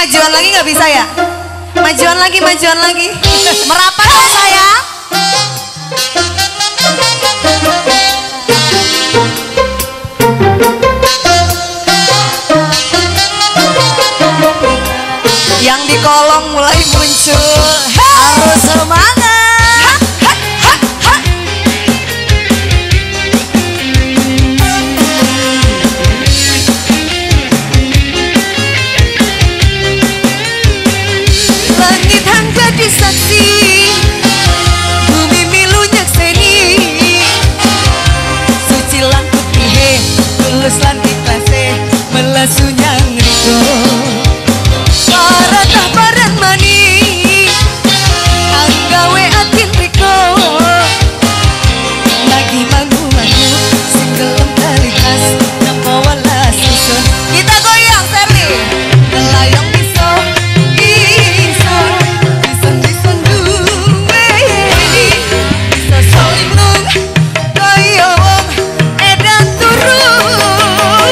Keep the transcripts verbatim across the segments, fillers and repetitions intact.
majuan lagi nggak bisa ya? Majuan lagi, majuan lagi. Merapat dong sayang. Yang di kolong mulai muncul. Harus semangat. Langit hang jadi saksi, bumi milu nyakseni. Suci lan putih, tulus lan ikhlase, melasunya ngriko. Paratah barang mani, anggawe atin riko. Lagi mangu-mangu, sekelem tali khas, napa walas susun. Kita goyang Serli, kelayang iso, iso, ison-ison duweni. Iso saling nung, kaya wong edan turun.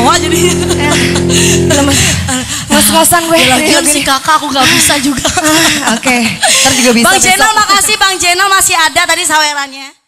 ketawa jadi. Lemes, ngos-ngosan gue. Ya, lagian si kakak aku gak bisa juga. Oke, ntar juga bisa. Bang besok. Jenal makasih, Bang Jenal masih ada tadi sawerannya.